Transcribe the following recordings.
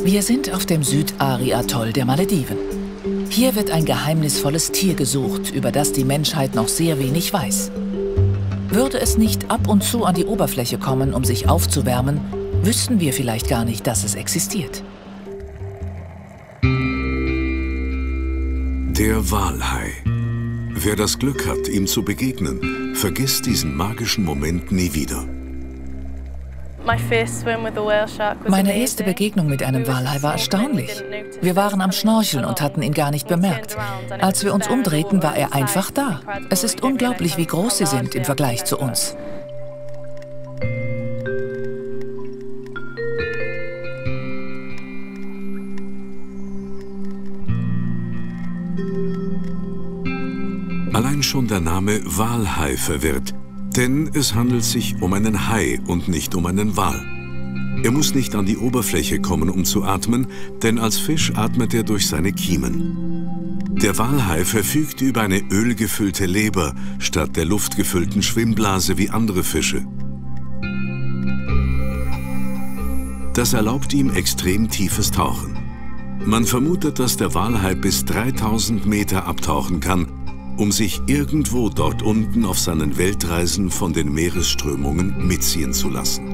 Wir sind auf dem Süd-Ari-Atoll der Malediven. Hier wird ein geheimnisvolles Tier gesucht, über das die Menschheit noch sehr wenig weiß. Würde es nicht ab und zu an die Oberfläche kommen, um sich aufzuwärmen, wüssten wir vielleicht gar nicht, dass es existiert. Der Walhai. Wer das Glück hat, ihm zu begegnen, vergisst diesen magischen Moment nie wieder. Meine erste Begegnung mit einem Walhai war erstaunlich. Wir waren am Schnorcheln und hatten ihn gar nicht bemerkt. Als wir uns umdrehten, war er einfach da. Es ist unglaublich, wie groß sie sind im Vergleich zu uns. Allein schon der Name Walhai verwirrt, denn es handelt sich um einen Hai und nicht um einen Wal. Er muss nicht an die Oberfläche kommen, um zu atmen, denn als Fisch atmet er durch seine Kiemen. Der Walhai verfügt über eine ölgefüllte Leber statt der luftgefüllten Schwimmblase wie andere Fische. Das erlaubt ihm extrem tiefes Tauchen. Man vermutet, dass der Walhai bis 3000 Meter abtauchen kann, um sich irgendwo dort unten auf seinen Weltreisen von den Meeresströmungen mitziehen zu lassen.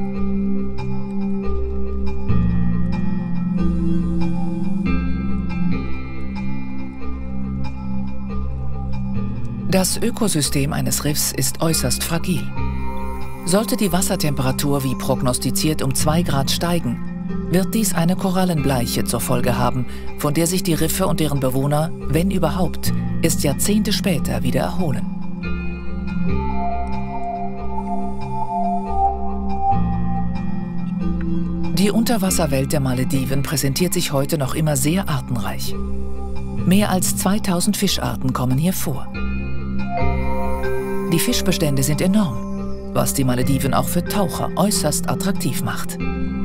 Das Ökosystem eines Riffs ist äußerst fragil. Sollte die Wassertemperatur wie prognostiziert um 2 Grad steigen, wird dies eine Korallenbleiche zur Folge haben, von der sich die Riffe und deren Bewohner, wenn überhaupt, erst Jahrzehnte später wieder erholen. Die Unterwasserwelt der Malediven präsentiert sich heute noch immer sehr artenreich. Mehr als 2000 Fischarten kommen hier vor. Die Fischbestände sind enorm, was die Malediven auch für Taucher äußerst attraktiv macht.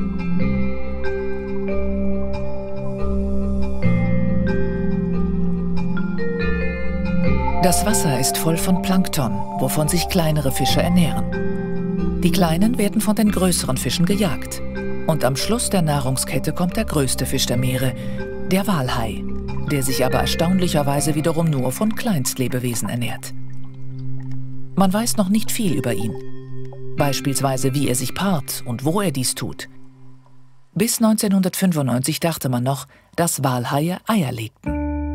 Das Wasser ist voll von Plankton, wovon sich kleinere Fische ernähren. Die Kleinen werden von den größeren Fischen gejagt. Und am Schluss der Nahrungskette kommt der größte Fisch der Meere, der Walhai, der sich aber erstaunlicherweise wiederum nur von Kleinstlebewesen ernährt. Man weiß noch nicht viel über ihn. Beispielsweise, wie er sich paart und wo er dies tut. Bis 1995 dachte man noch, dass Walhaie Eier legten.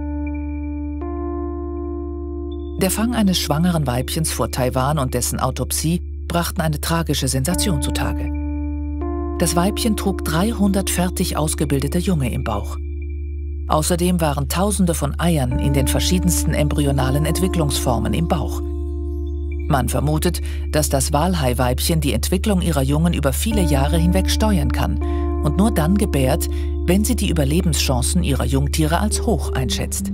Der Fang eines schwangeren Weibchens vor Taiwan und dessen Autopsie brachten eine tragische Sensation zutage. Das Weibchen trug 300 fertig ausgebildete Junge im Bauch. Außerdem waren Tausende von Eiern in den verschiedensten embryonalen Entwicklungsformen im Bauch. Man vermutet, dass das Walhai-Weibchen die Entwicklung ihrer Jungen über viele Jahre hinweg steuern kann und nur dann gebärt, wenn sie die Überlebenschancen ihrer Jungtiere als hoch einschätzt.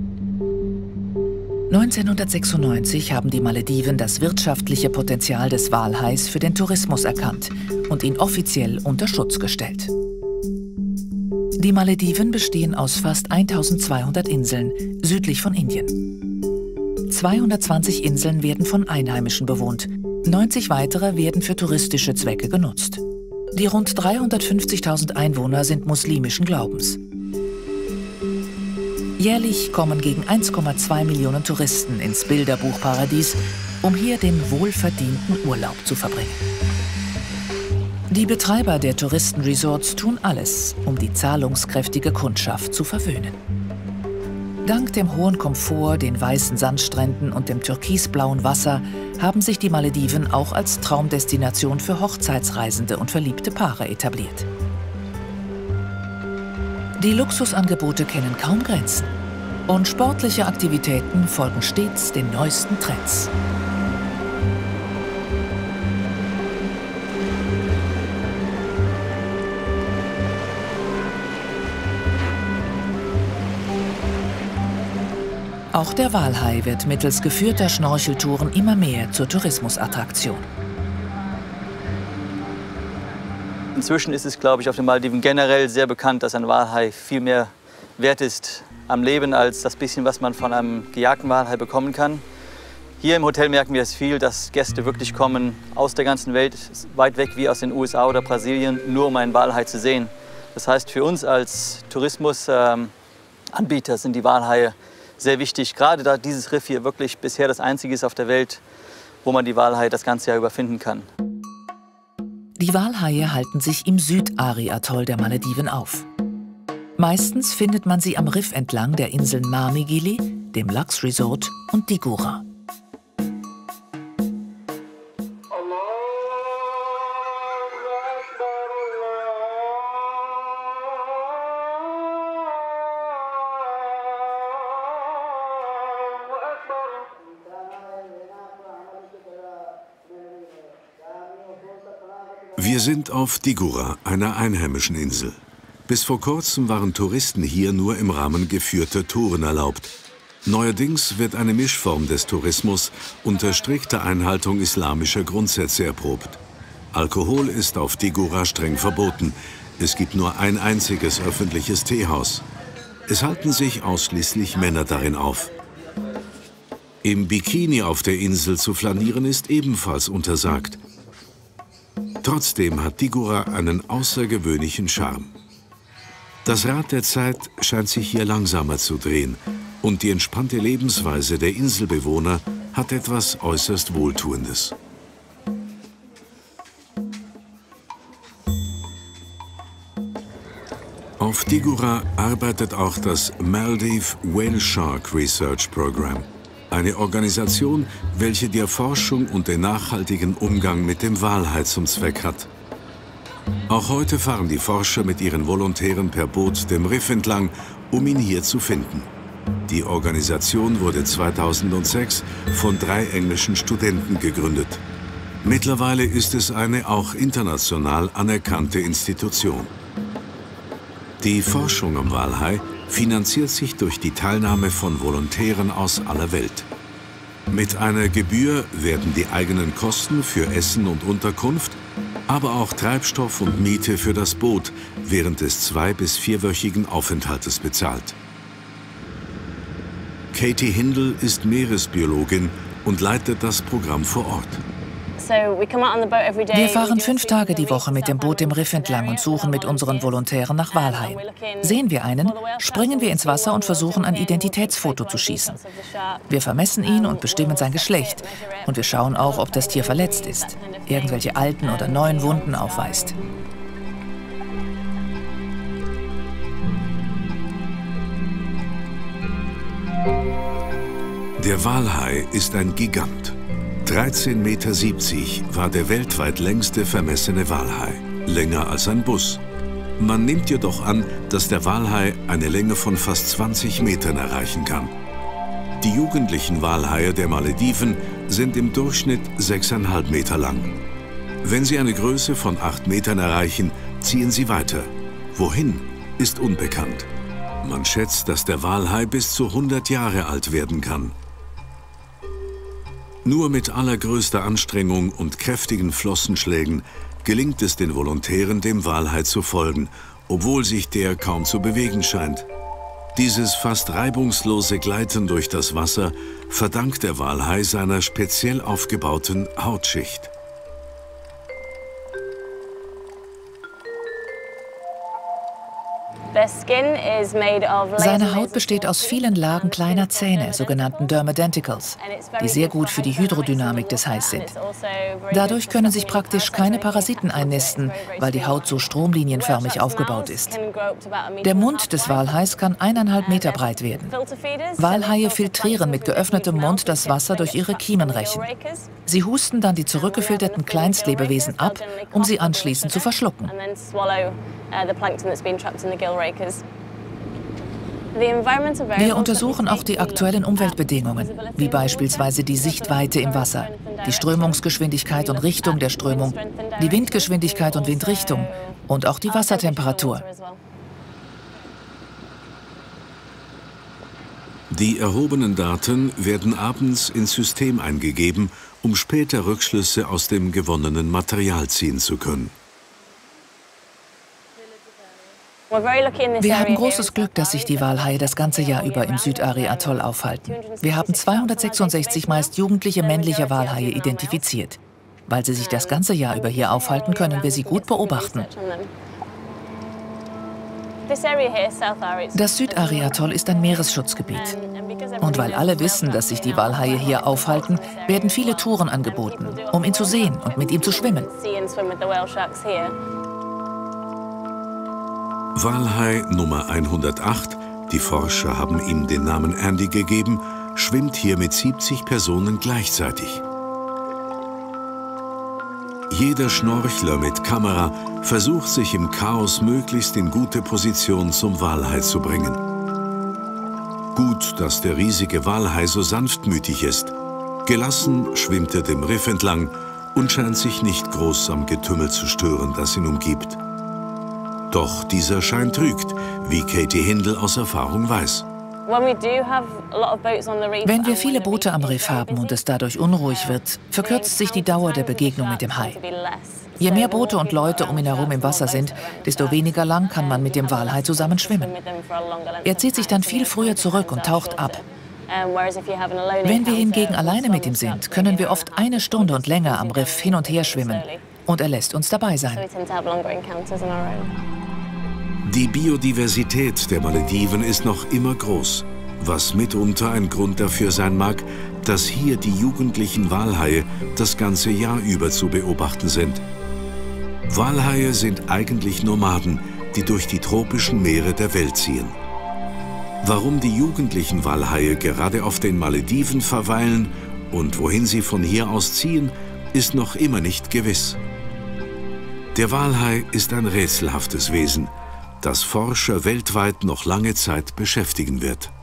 1996 haben die Malediven das wirtschaftliche Potenzial des Walhais für den Tourismus erkannt und ihn offiziell unter Schutz gestellt. Die Malediven bestehen aus fast 1200 Inseln südlich von Indien. 220 Inseln werden von Einheimischen bewohnt, 90 weitere werden für touristische Zwecke genutzt. Die rund 350.000 Einwohner sind muslimischen Glaubens. Jährlich kommen gegen 1,2 Millionen Touristen ins Bilderbuchparadies, um hier den wohlverdienten Urlaub zu verbringen. Die Betreiber der Touristenresorts tun alles, um die zahlungskräftige Kundschaft zu verwöhnen. Dank dem hohen Komfort, den weißen Sandstränden und dem türkisblauen Wasser haben sich die Malediven auch als Traumdestination für Hochzeitsreisende und verliebte Paare etabliert. Die Luxusangebote kennen kaum Grenzen und sportliche Aktivitäten folgen stets den neuesten Trends. Auch der Walhai wird mittels geführter Schnorcheltouren immer mehr zur Tourismusattraktion. Inzwischen ist es, glaube ich, auf den Malediven generell sehr bekannt, dass ein Walhai viel mehr wert ist am Leben als das bisschen, was man von einem gejagten Walhai bekommen kann. Hier im Hotel merken wir es viel, dass Gäste wirklich kommen aus der ganzen Welt, weit weg wie aus den USA oder Brasilien, nur um einen Walhai zu sehen. Das heißt, für uns als Tourismusanbieter sind die Walhaie sehr wichtig, gerade da dieses Riff hier wirklich bisher das einzige ist auf der Welt, wo man die Walhaie das ganze Jahr über finden kann. Die Walhaie halten sich im Südari-Atoll der Malediven auf. Meistens findet man sie am Riff entlang der Inseln Marnigili, dem Lux Resort und Digura. Wir sind auf Digura, einer einheimischen Insel. Bis vor kurzem waren Touristen hier nur im Rahmen geführter Touren erlaubt. Neuerdings wird eine Mischform des Tourismus unter strikter Einhaltung islamischer Grundsätze erprobt. Alkohol ist auf Digura streng verboten. Es gibt nur ein einziges öffentliches Teehaus. Es halten sich ausschließlich Männer darin auf. Im Bikini auf der Insel zu flanieren ist ebenfalls untersagt. Trotzdem hat Digura einen außergewöhnlichen Charme. Das Rad der Zeit scheint sich hier langsamer zu drehen und die entspannte Lebensweise der Inselbewohner hat etwas äußerst Wohltuendes. Auf Digura arbeitet auch das Maldive Whale Shark Research Program, eine Organisation, welche die Erforschung und den nachhaltigen Umgang mit dem Walhai zum Zweck hat. Auch heute fahren die Forscher mit ihren Volontären per Boot dem Riff entlang, um ihn hier zu finden. Die Organisation wurde 2006 von 3 englischen Studenten gegründet. Mittlerweile ist es eine auch international anerkannte Institution. Die Forschung am Walhai finanziert sich durch die Teilnahme von Volontären aus aller Welt. Mit einer Gebühr werden die eigenen Kosten für Essen und Unterkunft, aber auch Treibstoff und Miete für das Boot während des 2- bis 4-wöchigen Aufenthaltes bezahlt. Katie Hindle ist Meeresbiologin und leitet das Programm vor Ort. Wir fahren 5 Tage die Woche mit dem Boot dem Riff entlang und suchen mit unseren Volontären nach Walhaien. Sehen wir einen, springen wir ins Wasser und versuchen, ein Identitätsfoto zu schießen. Wir vermessen ihn und bestimmen sein Geschlecht. Und wir schauen auch, ob das Tier verletzt ist, irgendwelche alten oder neuen Wunden aufweist. Der Walhai ist ein Gigant. 13,70 Meter war der weltweit längste vermessene Walhai, länger als ein Bus. Man nimmt jedoch an, dass der Walhai eine Länge von fast 20 Metern erreichen kann. Die jugendlichen Walhaie der Malediven sind im Durchschnitt 6,5 Meter lang. Wenn sie eine Größe von 8 Metern erreichen, ziehen sie weiter. Wohin, ist unbekannt. Man schätzt, dass der Walhai bis zu 100 Jahre alt werden kann. Nur mit allergrößter Anstrengung und kräftigen Flossenschlägen gelingt es den Volontären, dem Walhai zu folgen, obwohl sich der kaum zu bewegen scheint. Dieses fast reibungslose Gleiten durch das Wasser verdankt der Walhai seiner speziell aufgebauten Hautschicht. Seine Haut besteht aus vielen Lagen kleiner Zähne, sogenannten Dermadenticles, die sehr gut für die Hydrodynamik des Hais sind. Dadurch können sich praktisch keine Parasiten einnisten, weil die Haut so stromlinienförmig aufgebaut ist. Der Mund des Walhais kann 1,5 Meter breit werden. Walhaie filtrieren mit geöffnetem Mund das Wasser durch ihre Kiemenrechen. Sie husten dann die zurückgefilterten Kleinstlebewesen ab, um sie anschließend zu verschlucken. Wir untersuchen auch die aktuellen Umweltbedingungen, wie beispielsweise die Sichtweite im Wasser, die Strömungsgeschwindigkeit und Richtung der Strömung, die Windgeschwindigkeit und Windrichtung und auch die Wassertemperatur. Die erhobenen Daten werden abends ins System eingegeben, um später Rückschlüsse aus dem gewonnenen Material ziehen zu können. Wir haben großes Glück, dass sich die Walhaie das ganze Jahr über im Südari-Atoll aufhalten. Wir haben 266 meist jugendliche männliche Walhaie identifiziert. Weil sie sich das ganze Jahr über hier aufhalten, können wir sie gut beobachten. Das Südari-Atoll ist ein Meeresschutzgebiet. Und weil alle wissen, dass sich die Walhaie hier aufhalten, werden viele Touren angeboten, um ihn zu sehen und mit ihm zu schwimmen. Walhai Nummer 108, die Forscher haben ihm den Namen Andy gegeben, schwimmt hier mit 70 Personen gleichzeitig. Jeder Schnorchler mit Kamera versucht, sich im Chaos möglichst in gute Position zum Walhai zu bringen. Gut, dass der riesige Walhai so sanftmütig ist. Gelassen schwimmt er dem Riff entlang und scheint sich nicht groß am Getümmel zu stören, das ihn umgibt. Doch dieser Schein trügt, wie Katie Hindle aus Erfahrung weiß. Wenn wir viele Boote am Riff haben und es dadurch unruhig wird, verkürzt sich die Dauer der Begegnung mit dem Hai. Je mehr Boote und Leute um ihn herum im Wasser sind, desto weniger lang kann man mit dem Walhai zusammen schwimmen. Er zieht sich dann viel früher zurück und taucht ab. Wenn wir hingegen alleine mit ihm sind, können wir oft 1 Stunde und länger am Riff hin und her schwimmen. Und er lässt uns dabei sein. Die Biodiversität der Malediven ist noch immer groß, was mitunter ein Grund dafür sein mag, dass hier die jugendlichen Walhaie das ganze Jahr über zu beobachten sind. Walhaie sind eigentlich Nomaden, die durch die tropischen Meere der Welt ziehen. Warum die jugendlichen Walhaie gerade auf den Malediven verweilen und wohin sie von hier aus ziehen, ist noch immer nicht gewiss. Der Walhai ist ein rätselhaftes Wesen, das Forscher weltweit noch lange Zeit beschäftigen wird.